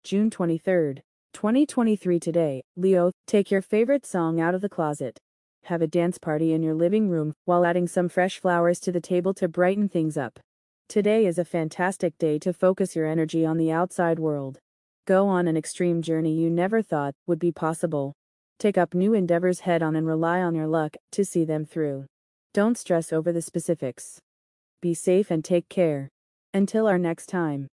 June 23, 2023 today, Leo, take your favorite song out of the closet. Have a dance party in your living room, while adding some fresh flowers to the table to brighten things up. Today is a fantastic day to focus your energy on the outside world. Go on an extreme journey you never thought would be possible. Take up new endeavors head on and rely on your luck to see them through. Don't stress over the specifics. Be safe and take care. Until our next time.